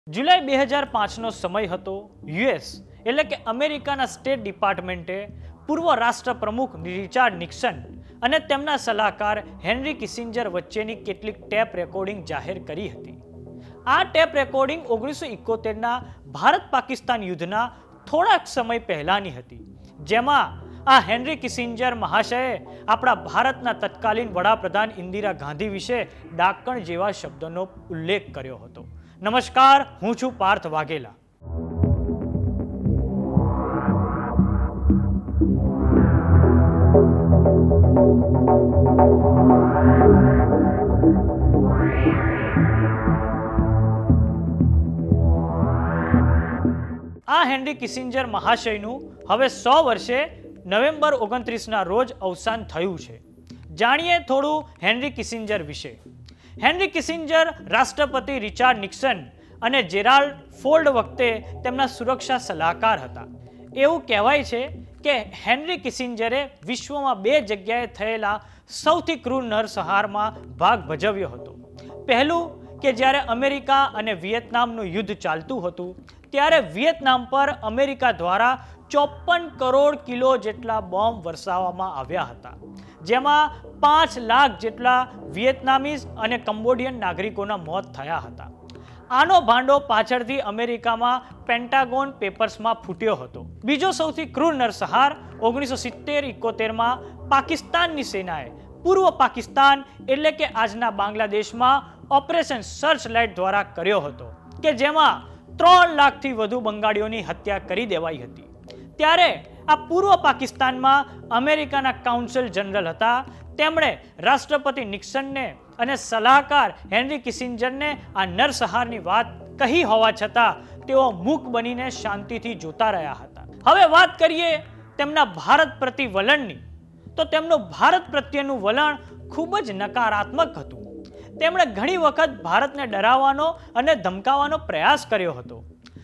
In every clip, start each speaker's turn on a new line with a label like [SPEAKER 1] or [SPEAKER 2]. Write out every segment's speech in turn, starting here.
[SPEAKER 1] जुलाई 2005 નો સમય હતો। યુએસ એટલે કે અમેરિકાના સ્ટેટ ડિપાર્ટમેન્ટે પૂર્વ રાષ્ટ્ર પ્રમુખ રિચાર્ડ નિક્સન અને તેમના સલાહકાર હેનરી કિસિંજર વચ્ચેની કેટલીક ટેપ રેકોર્ડિંગ જાહેર કરી હતી। આ ટેપ રેકોર્ડિંગ 1971ના ભારત પાકિસ્તાન યુદ્ધના થોડાક સમય પહેલાની હતી, જેમાં આ હેનરી કિસિંજર મહાશયે આપણા ભારતના તત્કાલીન વડાપ્રધાન ઇન્દિરા ગાંધી વિશે ડાકણ જેવા શબ્દોનો ઉલ્લેખ કર્યો હતો। नमस्कार, हूँ छू पार्थ वाघेला। आ हेनरी किसिंजर महाशयनु हवे 100 वर्षे नवेम्बर 29 रोज अवसान थयुं छे। जाणीए थोड़ू हेनरी किसिंजर विषे। हेनरी किसिंजर राष्ट्रपति रिचार्ड निक्सन અને જેરાલ્ડ ફોર્ડ વખતે તેમના સુરક્ષા સલાહકાર હતા। એવું કહેવાય છે કે હેનરી કિસિંજરે વિશ્વમાં 2 જગ્યાએ થયેલા સૌથી ક્રૂર નરસંહારમાં ભાગ ભજવ્યો હતો। પહેલું કે જ્યારે અમેરિકા અને વિયેતનામનું યુદ્ધ ચાલતું હતું ત્યારે વિયેતનામ પર અમેરિકા દ્વારા 54 કરોડ કિલો જેટલા બોમ્બ વરસાવવામાં આવ્યા હતા, જેમાં 5 લાખ જેટલા વિયેતનામીઝ અને કંબોડિયન નાગરિકોના મોત થયા હતા। આનો ભાંડો પાછળથી અમેરિકામાં પેન્ટાગોન પેપર્સમાં ફૂટ્યો હતો। બીજો સૌથી ક્રૂર નરસંહાર 1970-71માં પાકિસ્તાનની સેનાએ પૂર્વ પાકિસ્તાન એટલે કે આજના બાંગ્લાદેશમાં ઓપરેશન સર્ચ લાઇટ દ્વારા કર્યો હતો, કે જેમાં 3 લાખથી વધુ બંગાળીઓની હત્યા કરી દેવાઈ હતી। ત્યારે આ પૂર્વ પાકિસ્તાનમાં અમેરિકાના કાઉન્સિલ જનરલ હતા, તેમણે રાષ્ટ્રપતિ નિક્સનને અને સલાહકાર હેનરી કિસિંજરને આ નરસંહારની વાત કહી હોવા છતાં તેઓ મૂક બનીને શાંતિથી જોતા રહ્યા હતા। હવે વાત કરીએ તેમના ભારત પ્રતિ વલણની, તો તેમનું ભારત પ્રત્યેનું વલણ ખૂબ જ નકારાત્મક હતું। તેમણે ઘણી વખત ભારતને ડરાવવાનો અને ધમકાવવાનો પ્રયાસ કર્યો હતો।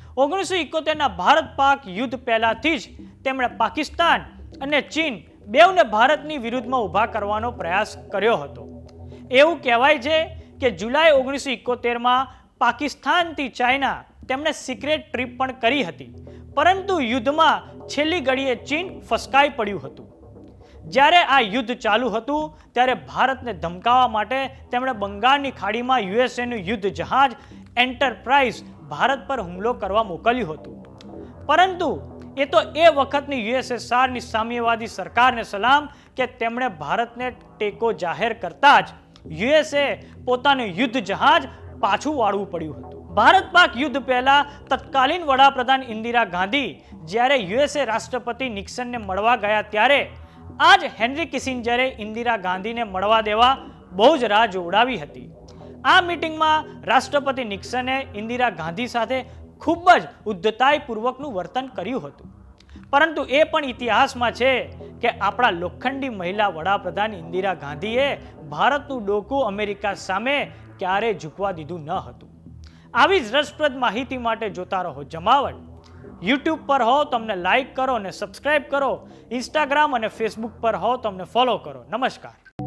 [SPEAKER 1] 1971ના ભારત પાક યુદ્ધ પહેલાથી જ તેમણે પાકિસ્તાન અને ચીન બેઉને ભારતની વિરુદ્ધમાં ઊભા કરવાનો પ્રયાસ કર્યો હતો। એવું કહેવાય છે કે જુલાઈ 1971માં પાકિસ્તાનથી ચાઇના તેમણે સિક્રેટ ટ્રીપ પણ કરી હતી, પરંતુ યુદ્ધમાં છેલ્લી ઘડીએ ચીન ફસકાઈ પડ્યું હતું। જ્યારે આ યુદ્ધ ચાલુ હતું ત્યારે ભારતને ધમકાવવા માટે તેમણે બંગાળની ખાડીમાં યુએસએનું યુદ્ધ જહાજ એન્ટરપ્રાઇઝ ભારત પર હુમલો કરવા મોકલ્યું હતું, પરંતુ એ તો એ વખતની યુએસએસઆરની સામ્યવાદી સરકારને સલામ કે તેમણે ભારતને ટેકો જાહેર કરતા જ યુએસએ પોતાનું યુદ્ધ જહાજ પાછું વાળવું પડ્યું હતું। ભારત પાક યુદ્ધ પહેલા તત્કાલીન વડાપ્રધાન ઇન્દિરા ગાંધી જ્યારે યુએસએ રાષ્ટ્રપતિ નિક્સનને મળવા ગયા ત્યારે આજ હેનરી કિસિંજરે ઇન્દિરા ગાંધીને મળવા દેવા બહુ જ રાહ જોવડાવી હતી। આ મીટિંગમાં રાષ્ટ્રપતિ નિક્સને ઇન્દિરા ગાંધી સાથે ખૂબ જ ઉદ્ધતાઈપૂર્વકનું વર્તન કર્યું હતું, પરંતુ એ પણ ઇતિહાસમાં છે કે આપણા લોખંડી મહિલા વડાપ્રધાન ઇન્દિરા ગાંધીએ ભારતનું ડોકું અમેરિકા સામે ક્યારેય ઝૂકવા દીધું ન હતું। આવી જ રસપ્રદ માહિતી માટે જોતા રહો જમાવટ। યુટ્યુબ પર હો તો અમને લાઈક કરો અને સબસ્ક્રાઇબ કરો, ઇન્સ્ટાગ્રામ અને ફેસબુક પર હો તો અમને ફોલો કરો। નમસ્કાર।